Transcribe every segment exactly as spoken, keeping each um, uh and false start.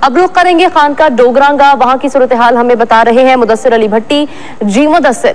अब रुख करेंगे खानका डोगरांगा, वहां की सूरत हाल हमें बता रहे हैं मुदस्सिर अली भट्टी। जी मुदस्सिर।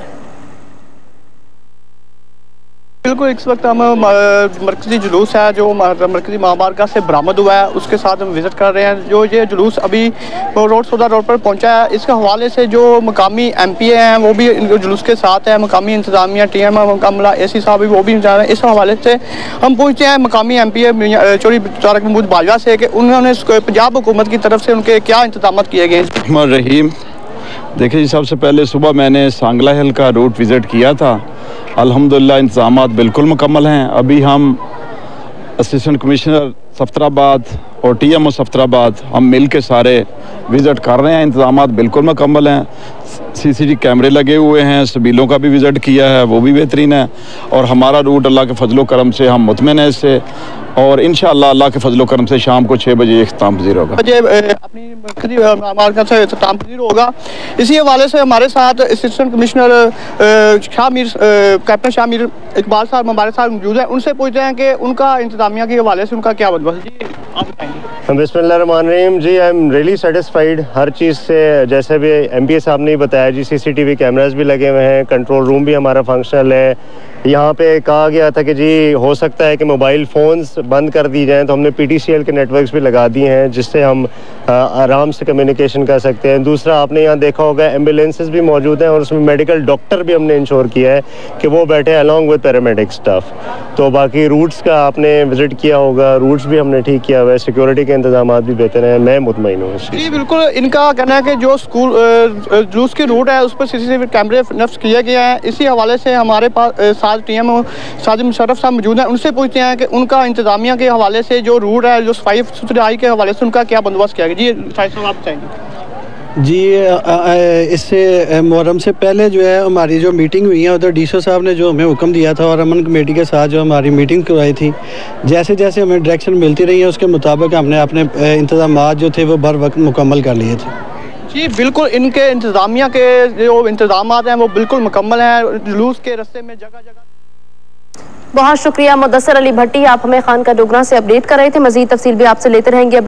बिल्कुल, इस वक्त हम मरकजी जुलूस है जो मरकजी महामार्गा से बरामद हुआ है, उसके साथ हम विजिट कर रहे हैं। जो ये जुलूस अभी रोड सौदा रोड पर पहुंचा है, इसके हवाले से जो मकामी एम पी ए हैं वो भी जुलूस के साथ है। मकामी इंतजामिया टी एम मुकम्मला ए सी साहब भी वो भी जा रहे हैं। इस हवाले से हम पूछते हैं मकामी M P A Chaudhry Tariq Mahmood Bajwa से कि उन्होंने पंजाब हुकूमत की तरफ से उनके क्या इंतजाम किए गए। रहीम, देखिए जी, सबसे पहले सुबह मैंने सांगला हिल का रूट विज़िट किया था। अल्हम्दुलिल्लाह इंतज़ामात बिल्कुल मुकम्मल हैं। अभी हम असिस्टेंट कमिश्नर सफ्तराबाद और टी एम ओ सफ्तराबाद हम मिल के सारे विज़िट कर रहे हैं। इंतज़ामात बिल्कुल मुकम्मल हैं। सी सी टी कैमरे लगे हुए हैं। सबीलों का भी विज़िट किया है, वो भी बेहतरीन है। और हमारा रूट अल्लाह के फजलो करम से हम मुतमिन है इससे, और इंशाअल्लाह अल्लाह के फजलो करम से शाम को छः बजे इख्तिताम पज़ीर होगा। अपनी मार्का से इख्तिताम पज़ीर होगा। इसी हवाले से हमारे साथ assistant commissioner Shah Mir captain Shah Mir Iqbal sahab हमारे साथ मौजूद हैं। उनसे पूछते हैं कि उनका इंतजामिया के हवाले से उनका क्या बंदोबस्त जी आप बताएंगे। बिस्मिल्लाहिर्रहमानिर्रहीम जी, आई एम रियली सेटिस्फाइड हर चीज़ से। जैसे भी एम पी ए साहब ने बताया जी, C C T V cameras भी लगे हुए हैं, कंट्रोल रूम भी हमारा फंक्शनल है। यहाँ पे कहा गया था कि जी हो सकता है कि मोबाइल फ़ोन्स बंद कर दी जाएँ, तो हमने पी टी सी एल के नेटवर्क्स भी लगा दिए हैं जिससे हम आ, आराम से कम्युनिकेशन कर सकते हैं। दूसरा, आपने यहाँ देखा होगा एम्बुलेंसेज भी मौजूद हैं और उसमें मेडिकल डॉक्टर भी हमने इंश्योर किया है कि वो बैठे अलॉन्ग विद पैरामेडिक स्टाफ। तो बाकी रूट्स का आपने विजिट किया होगा, रूट्स भी हमने ठीक किया हुआ है, सिक्योरिटी के इंतजाम भी बेहतर हैं। मैं मुतमईन हूँ जी। बिल्कुल, इनका कहना है कि जो स्कूल जुलूस की रूट है उस पर सी सी टी वी कैमरे नफ्स किए गए हैं। इसी हवाले से हमारे पास साथ टी एम साजिद मुशर्रफ साहब मौजूद हैं। उनसे पूछते हैं कि उनका इंतजामिया के हवाले से जो रूट है, जो सफाई सुथराई के हवाले से उनका क्या बंदोबस्त किया गया। जी साहिब साहब आप बताएंगे। जी, इससे मुहर्रम से पहले जो है हमारी जो मीटिंग हुई है, उधर डी सी ओ साहब ने जो हमें हुक्म दिया था और अमन कमेटी के साथ जो हमारी मीटिंग करवाई थी, जैसे जैसे हमें डायरेक्शन मिलती रही है उसके मुताबिक हमने अपने इंतजाम जो थे वो बर वक्त मुकम्मल कर लिए थे। जी बिल्कुल, इनके इंतजामिया के जो इंतजाम हैं वो बिल्कुल मुकम्मल हैं। जुलूस के रस्ते में जगह जगह। बहुत शुक्रिया मुदस्सिर अली भट्टी, आप हमें खानका डोगरा से अपडेट कर रहे थे। मजीद तफसील भी आपसे लेते रहेंगे।